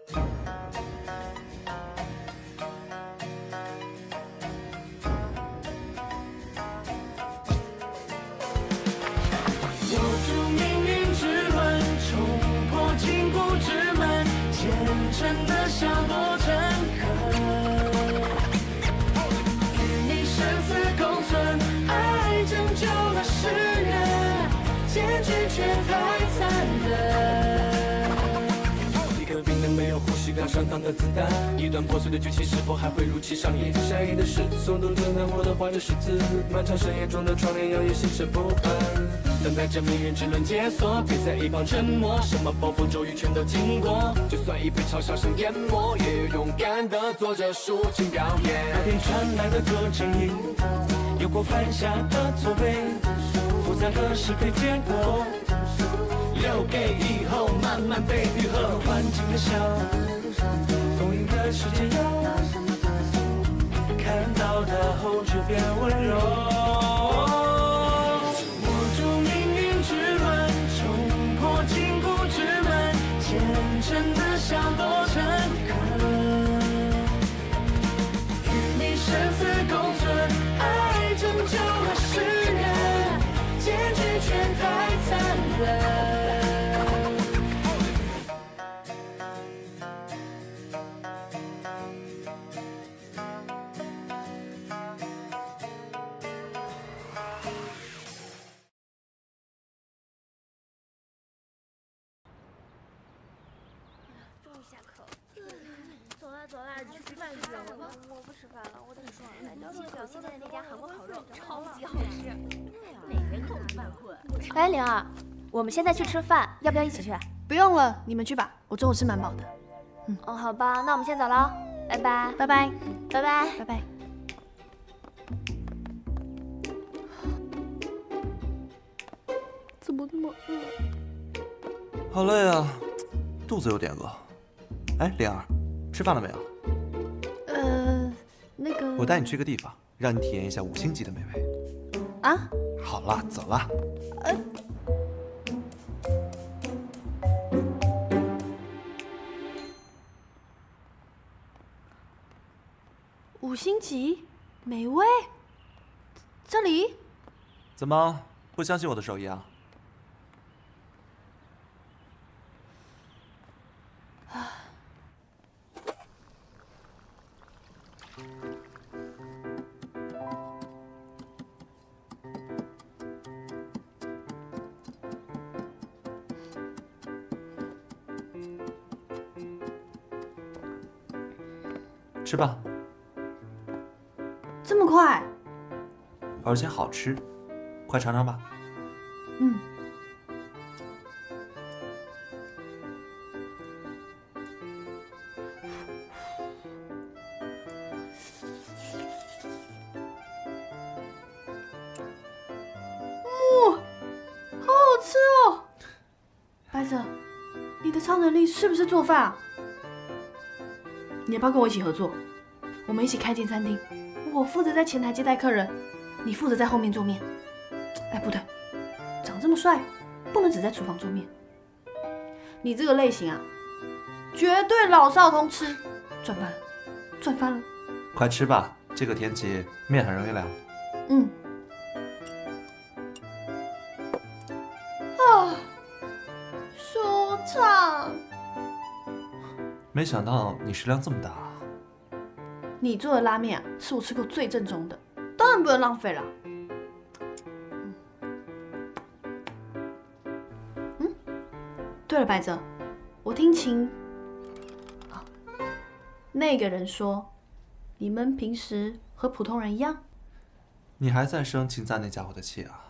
真的想多诚恳，与你生死共存，爱拯救了世人，结局却太残忍。一颗冰冷没有呼吸刚上膛的子弹，一段破碎的剧情是否还会如期上演？下一的是诵读着难过的怀着诗词，漫长深夜中的窗帘摇曳心神不安。等待着命运之轮解锁，别在一旁沉默，什么暴风骤雨全都经过，就算已被嘲笑声淹没，也勇敢地做着抒情表演。那天传来的歌声里，有过犯下的错位，复杂的是非结果，留给以后慢慢被愈合。环境的笑，丰盈的世界有，看到的后却变温柔。真的想多诚恳，与你生死共存，爱拯救了世人，结局却太残忍。 走啦，你去吃饭去。我不吃饭了，我得说，记得表现在那家韩国烤肉，超级好吃。哪人口犯困？ 哎，灵儿，我们现在去吃饭，要不要一起去？ 不用了，你们去吧，我中午吃蛮饱的。 哦，好吧，那我们先走了，拜拜， 拜拜， 拜拜， 拜拜。怎么那么饿？ 好累啊，肚子有点饿。哎，灵儿。吃饭了没有？ 那个， 我带你去个地方，让你体验一下5星级的美味。 啊？ 好了，走了。 5星级美味？这里？ 怎么不相信我的手艺啊？吃吧， 这么快？ 而且好吃，快尝尝吧。 嗯。好好吃哦！白泽，你的超能力是不是做饭啊？你要不要跟我一起合作？我们一起开间餐厅，我负责在前台接待客人，你负责在后面做面。哎，不对，长这么帅，不能只在厨房做面。你这个类型啊，绝对老少通吃，赚翻了，赚翻了！ 快吃吧，这个天气面很容易凉。 嗯。啊，舒畅。 没想到你食量这么大啊！ 你做的拉面啊，是我吃过最正宗的，当然不能浪费了。对了，白泽，我听那个人说，你们平时和普通人一样。 你还在生秦赞那家伙的气啊？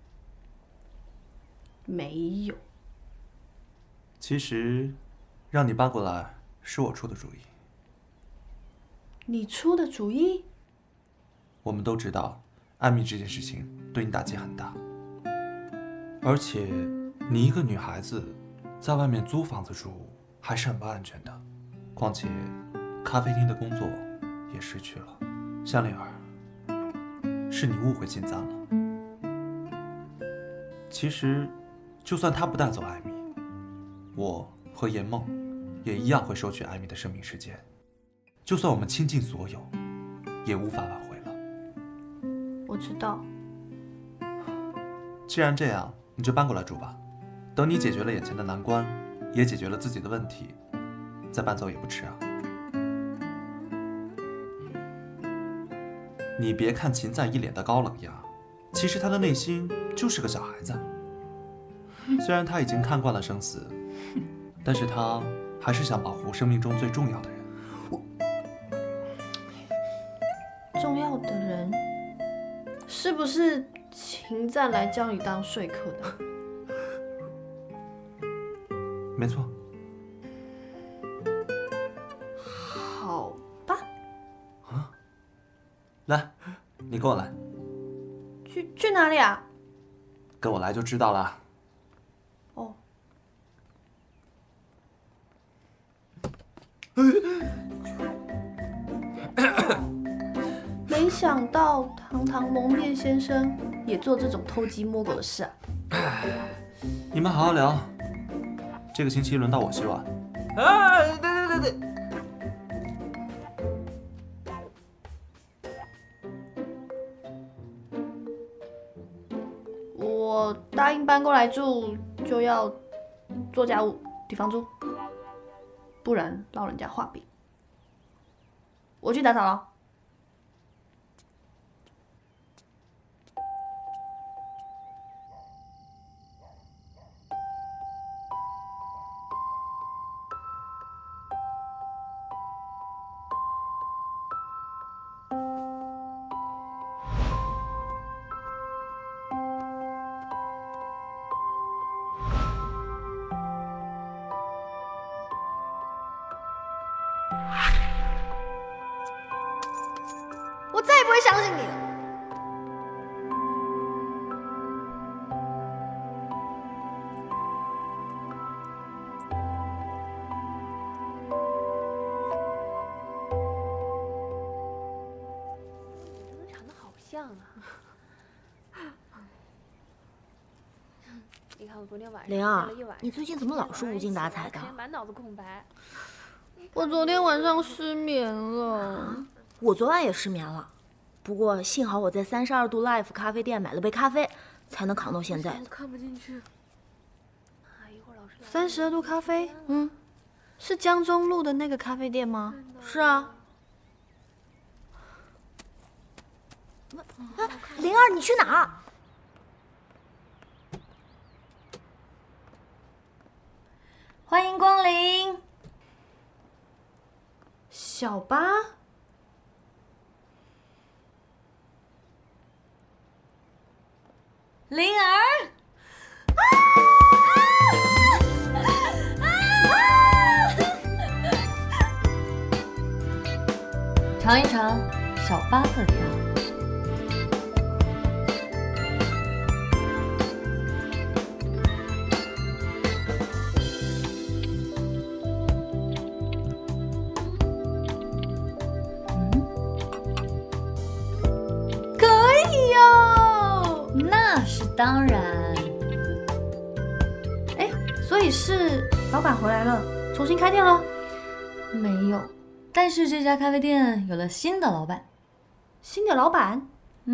没有。 其实，让你搬过来是我出的主意。 你出的主意？ 我们都知道，艾米这件事情对你打击很大，而且你一个女孩子，在外面租房子住还是很不安全的。况且，咖啡厅的工作也失去了。香玲儿，是你误会秦赞了。其实，就算他不带走艾米，我和严梦也一样会收取艾米的生命时间。就算我们倾尽所有，也无法挽回了。 我知道。 既然这样，你就搬过来住吧。等你解决了眼前的难关，也解决了自己的问题，再搬走也不迟啊。你别看秦赞一脸的高冷呀，其实他的内心就是个小孩子。虽然他已经看惯了生死，但是他还是想保护生命中最重要的人。 重要的人，是不是秦赞来教你当说客的？ 没错。 好吧。 啊，来，你跟我来。 去哪里啊？ 跟我来就知道了。 哦。没想到堂堂蒙面先生也做这种偷鸡摸狗的事啊！ 你们好好聊。这个星期轮到我洗碗。啊，对。 我答应搬过来住，就要做家务、抵房租，不然老人家画饼。我去打扫了。我再也不会相信你了。 真的长得好像啊！你看我昨天晚上灵儿练了一晚上， 你最近怎么老是无精打采的？ 满脑子空白。 我昨天晚上失眠了。 我昨晚也失眠了，不过幸好我在32度 Life 咖啡店买了杯咖啡，才能扛到现在的。 看不进去。一会儿老师 32度咖啡，是江中路的那个咖啡店吗？ 是啊。灵儿，你去哪儿？欢迎光临。 小八。 灵儿，尝一尝小巴特调。 可以哟。 那是当然。 哎，所以是老板回来了，重新开店了？ 没有，但是这家咖啡店有了新的老板。 新的老板？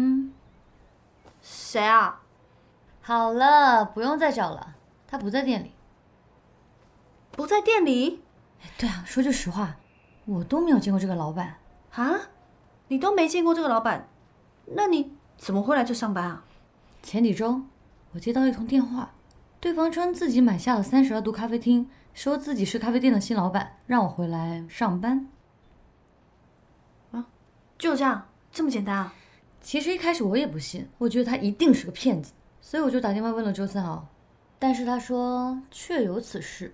谁啊？ 好了，不用再找了，他不在店里。 不在店里？ 对啊，说句实话，我都没有见过这个老板。 啊？你都没见过这个老板，那你怎么会来这上班啊？ 前几周，我接到一通电话，对方称自己买下了32度咖啡厅，说自己是咖啡店的新老板，让我回来上班。 啊，就这样，这么简单啊？ 其实一开始我也不信，我觉得他一定是个骗子，所以我就打电话问了周三豪，但是他说确有此事。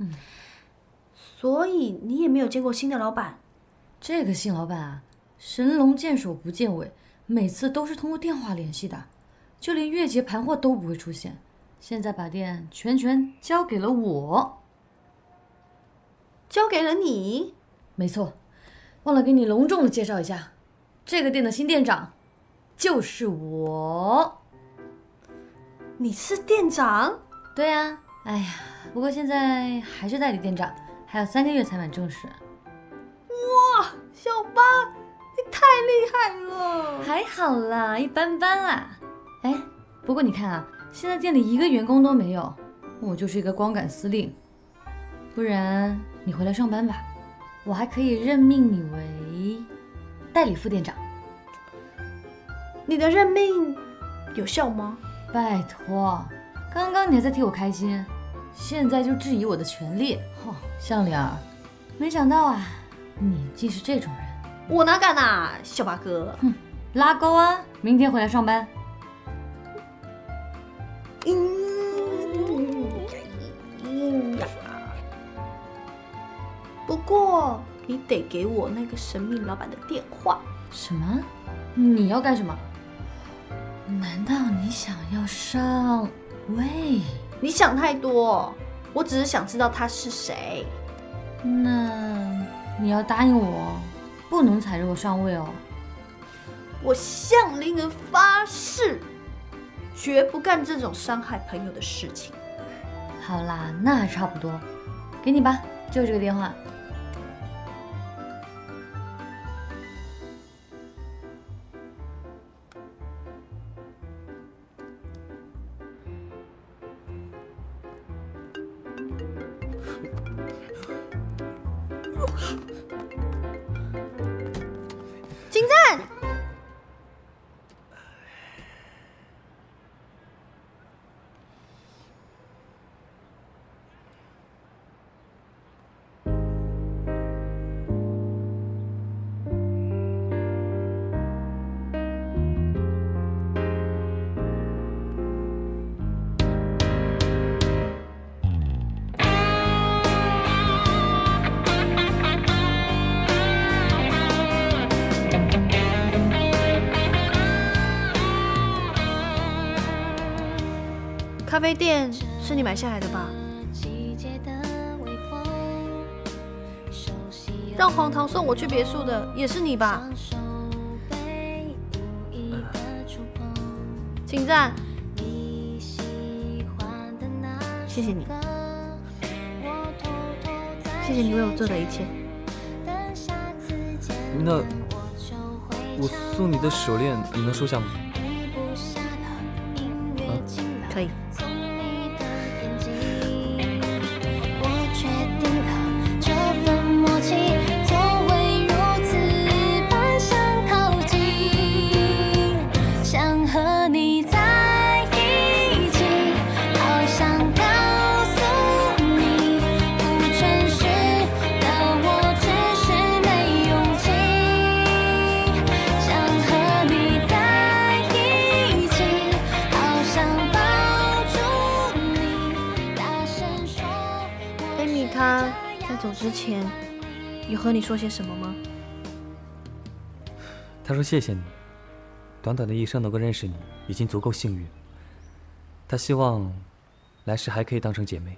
所以你也没有见过新的老板？ 这个新老板啊，神龙见首不见尾，每次都是通过电话联系的，就连月结盘货都不会出现。现在把店全交给了我。 交给了你？ 没错，忘了给你隆重的介绍一下，这个店的新店长就是我。 你是店长？ 对啊，哎呀，不过现在还是代理店长， 还有3个月才满正式。 哇，小八，你太厉害了！ 还好啦，一般般啦。哎，不过你看啊，现在店里1个员工都没有，我就是一个光杆司令。不然你回来上班吧，我还可以任命你为代理副店长。 你的任命有效吗？ 拜托，刚刚你还在替我开心，现在就质疑我的权利。项链儿，没想到啊，你竟是这种人。 我哪敢啊，小八哥。 哼，拉钩啊！明天回来上班。 不过你得给我那个神秘老板的电话。 什么？你要干什么？难道你想要上位？ 你想太多，我只是想知道他是谁。 那你要答应我，不能踩着我上位哦。 我向灵儿发誓，绝不干这种伤害朋友的事情。 好啦，那还差不多，给你吧，就这个电话。 金赞，咖啡店是你买下来的吧？让黄桃送我去别墅的也是你吧？请赞，谢谢你，谢谢你为我做的一切。 那我送你的手链，你能收下吗？ 可以。他在走之前有和你说些什么吗？ 他说谢谢你，短短的一生能够认识你已经足够幸运。他希望来世还可以当成姐妹。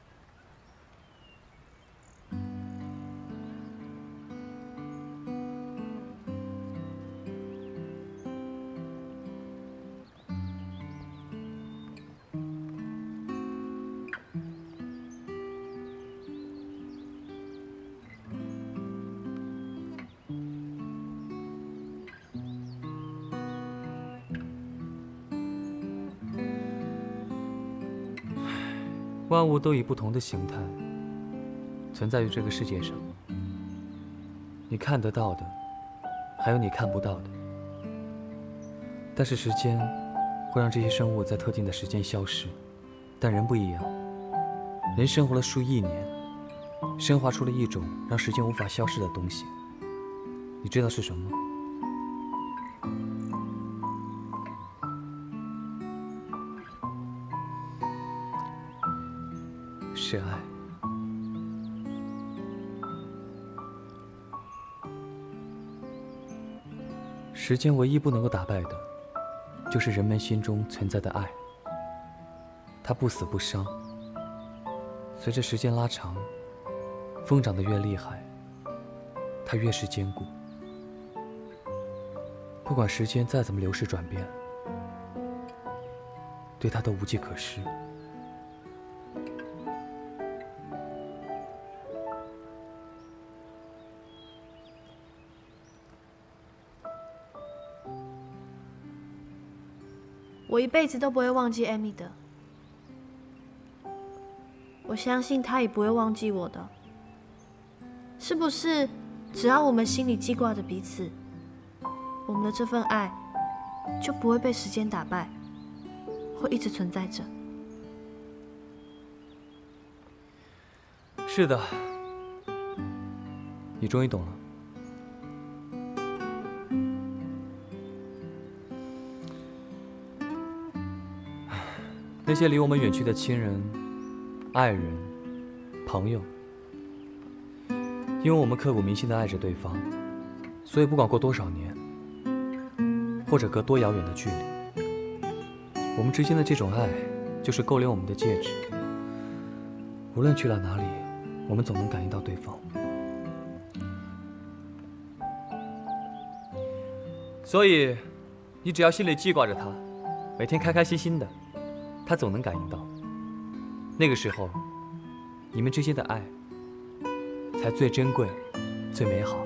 万物都以不同的形态存在于这个世界上，你看得到的，还有你看不到的。但是时间会让这些生物在特定的时间消失，但人不一样，人生活了数亿年，升华出了一种让时间无法消失的东西。你知道是什么吗？是爱。时间唯一不能够打败的，就是人们心中存在的爱。它不死不伤，随着时间拉长，风长得越厉害，它越是坚固。不管时间再怎么流逝转变，对它都无计可施。 我一辈子都不会忘记 Amy 的，我相信她也不会忘记我的。是不是？只要我们心里记挂着彼此，我们的这份爱就不会被时间打败，会一直存在着。 是的，你终于懂了。那些离我们远去的亲人、爱人、朋友，因为我们刻骨铭心地爱着对方，所以不管过多少年，或者隔多遥远的距离，我们之间的这种爱，就是勾连我们的戒指。无论去了哪里，我们总能感应到对方。所以，你只要心里记挂着他，每天开开心心的，他总能感应到。那个时候，你们之间的爱才最珍贵、最美好。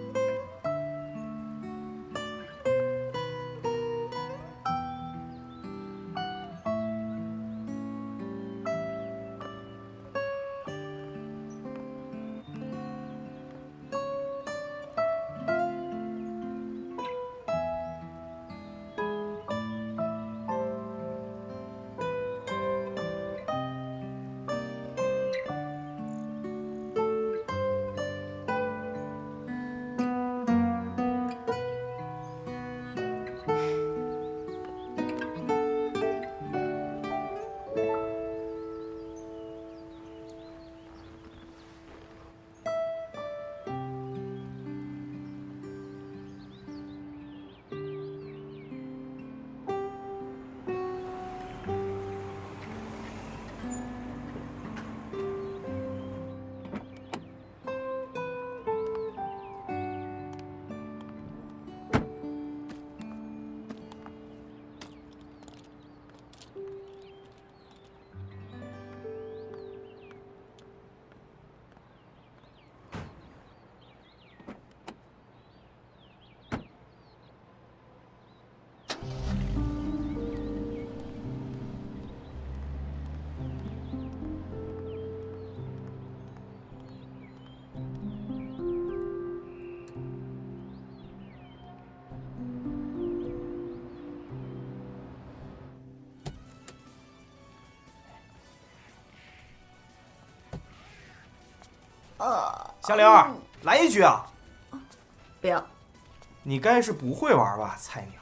香菱儿，来一局啊！ 不要。 你该是不会玩吧，菜鸟。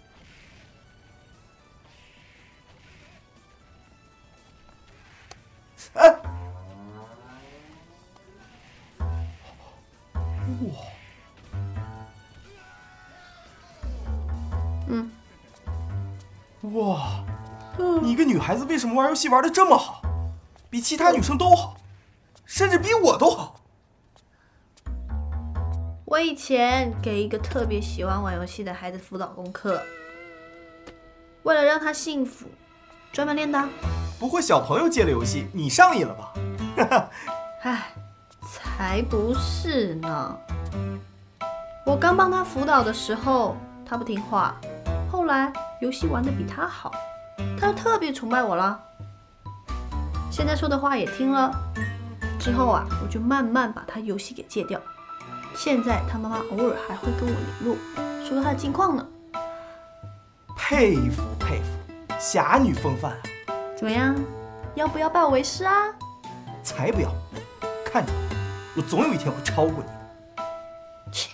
哎，哇，你一个女孩子为什么玩游戏玩的这么好？比其他女生都好，甚至比我都好。 我以前给一个特别喜欢玩游戏的孩子辅导功课，为了让他幸福，专门练的。 不会小朋友借了游戏，你上瘾了吧？ 唉，才不是呢。我刚帮他辅导的时候，他不听话，后来游戏玩得比他好，他就特别崇拜我了。现在说的话也听了，之后啊，我就慢慢把他游戏给戒掉。现在他妈妈偶尔还会跟我联络，说说他的近况呢。 佩服佩服，侠女风范啊！ 怎么样？要不要拜我为师啊？ 才不要！看着我总有一天会超过你的。 切！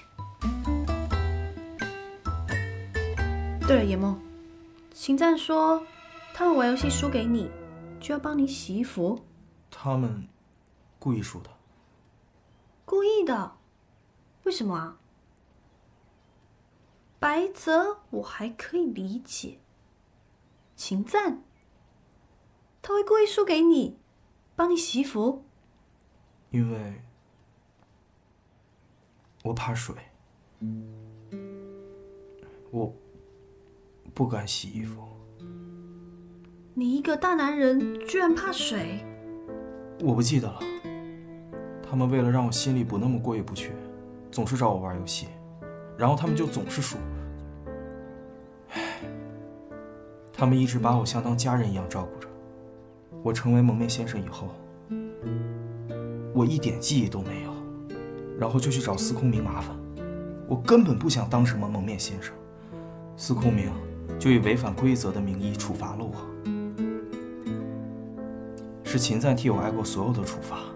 对了，野梦，秦赞说他们玩游戏输给你，就要帮你洗衣服。 他们故意输的。 故意的？为什么啊？白泽我还可以理解，秦赞他会故意输给你，帮你洗衣服？ 因为我怕水，我不敢洗衣服。 你一个大男人居然怕水？ 我不记得了。他们为了让我心里不那么过意不去，总是找我玩游戏，然后他们就总是输。 他们一直把我像当家人一样照顾着。我成为蒙面先生以后，我一点记忆都没有，然后就去找司空明麻烦。我根本不想当什么蒙面先生，司空明就以违反规则的名义处罚了我。是秦赞替我挨过所有的处罚。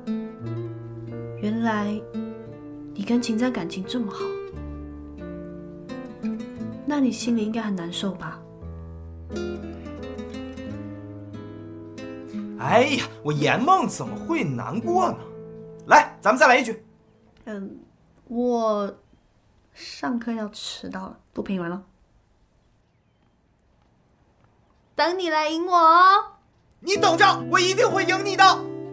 原来你跟秦赞感情这么好，那你心里应该很难受吧？ 哎呀，我颜梦怎么会难过呢？来，咱们再来一局。 我上课要迟到了，不评论了。等你来赢我哦！ 你等着，我一定会赢你的。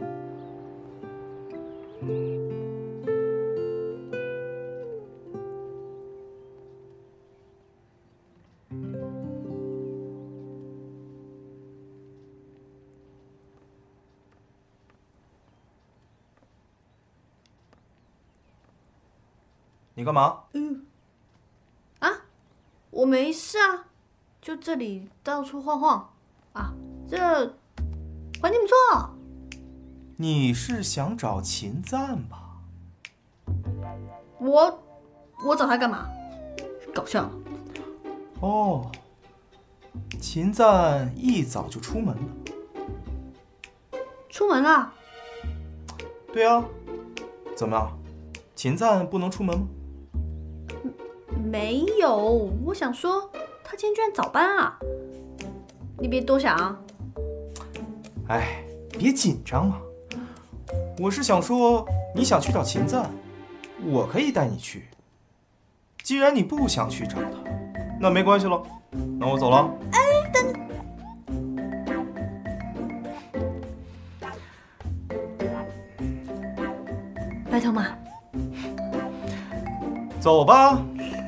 你干嘛？ 我没事啊，就这里到处晃晃啊，这环境不错。 你是想找秦赞吧？ 我找他干嘛？搞笑。 哦，秦赞一早就出门了。 出门了？ 对啊，怎么样？秦赞不能出门吗？ 没有，我想说他今天居然早班啊！你别多想啊。 哎，别紧张嘛。我是想说，你想去找秦赞，我可以带你去。既然你不想去找他，那没关系了，那我走了。 哎，等。拜托嘛。 走吧。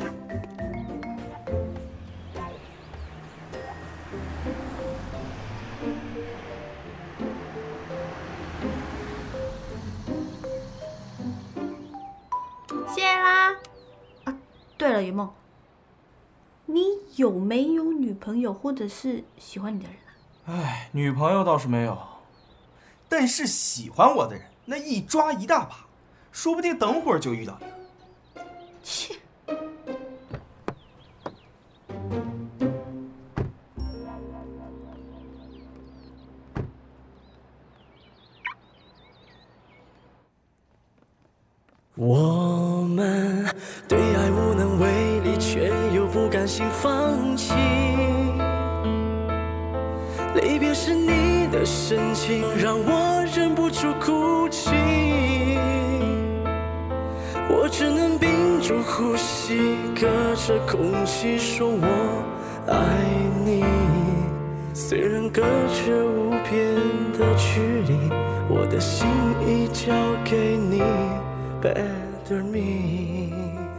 谢啦。啊，对了，云梦，你有没有女朋友或者是喜欢你的人啊？ 哎，女朋友倒是没有，但是喜欢我的人那一抓一大把，说不定等会儿就遇到一个。 切。 我们对爱无能为力，却又不甘心放弃。离别时你的深情，让我忍不住哭泣。我只能屏住呼吸，隔着空气说我爱你。虽然隔着无边的距离，我的心已交给你。Better me。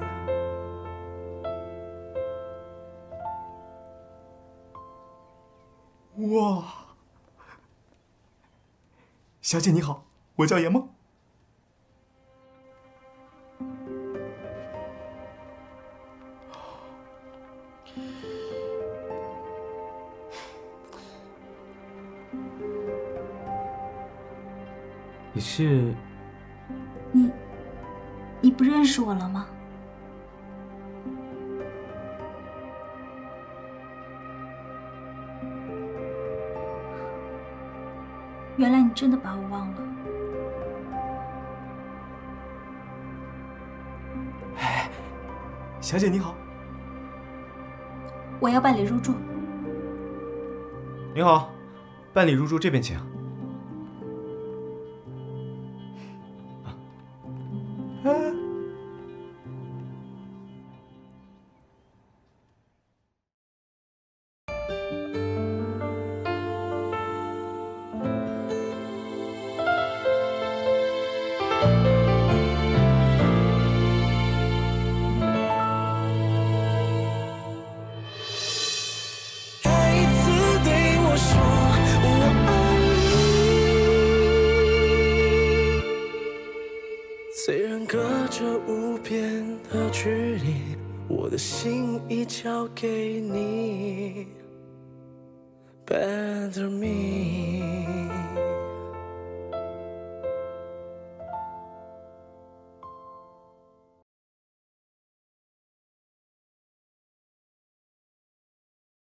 哇，小姐你好，我叫严梦。 你是？ 你不认识我了吗？原来你真的把我忘了。 哎，小姐你好。 我要办理入住。 你好，办理入住这边请。 虽然隔着无边的距离，我的心已交给你。 better me.